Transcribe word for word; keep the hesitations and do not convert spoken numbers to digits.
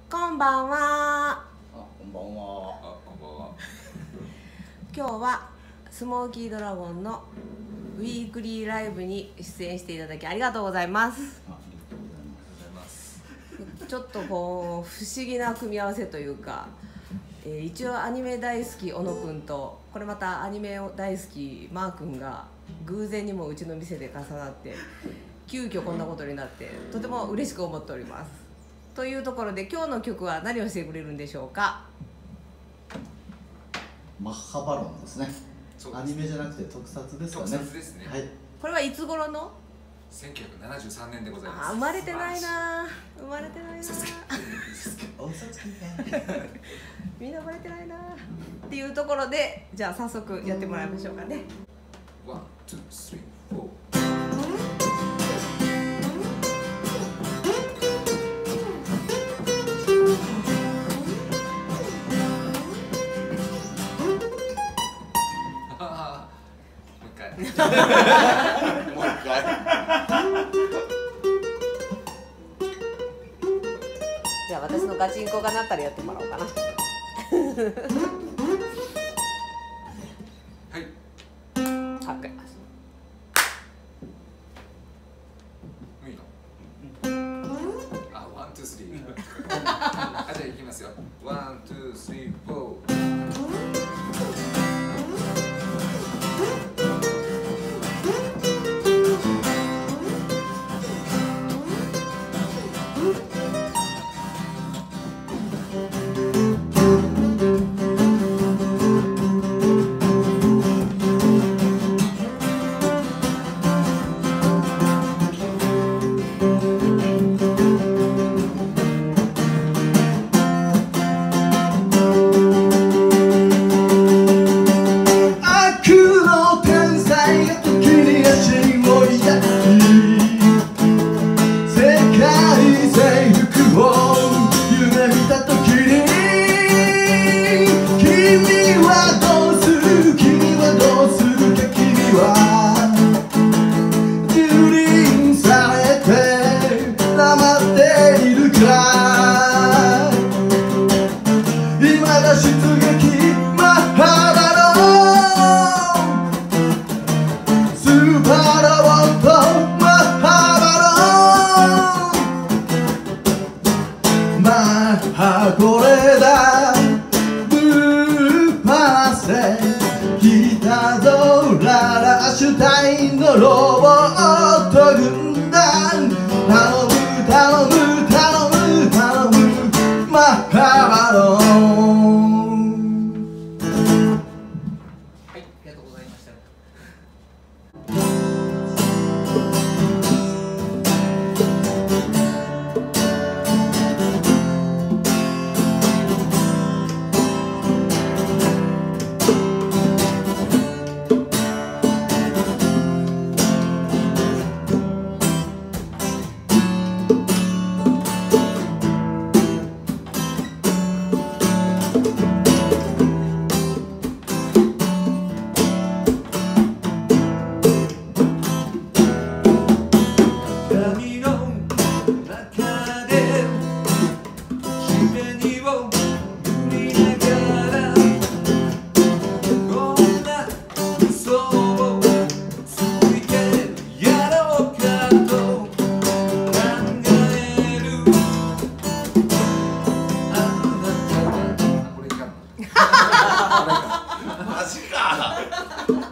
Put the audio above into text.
こんばんは。 あ、こんばんは。 あ、こんばんは。 今日はスモーキードラゴンのウィークリーライブに出演していただきありがとうございます。 あ、ありがとうございます。 ちょっとこう不思議な組み合わせというか、えー、一応アニメ大好き小野くんと、これまたアニメを大好きマーくんが偶然にもうちの店で重なって急遽こんなことになって、とても嬉しく思っております。というところで今日の曲は何をしてくれるんでしょうか。 マッハバロンですね。アニメじゃなくて特撮ですかね。 特撮ですね。 はい。 これはいつ頃の？ せんきゅうひゃくななじゅうさんねんでございます。 あ、生まれてないな。生まれてないな。 お嘘つきね。 みんな生まれてないな。っていうところで、じゃあ早速やってもらいましょうかね。 ワン、ツー、スリー、フォー。もう一回。 じゃあ私のガチンコがなったらやってもらおうかな。 はい。 わかります。 いいの。あ、ワン、ツー、スリー。あ、じゃあいきますよ。ワン、ツー、スリー、フォー。 これだブーパーセ来たぞララシュタインのロボット軍団頼む頼む頼む頼むマッハバロン。 はい、ありがとうございました。 マジか。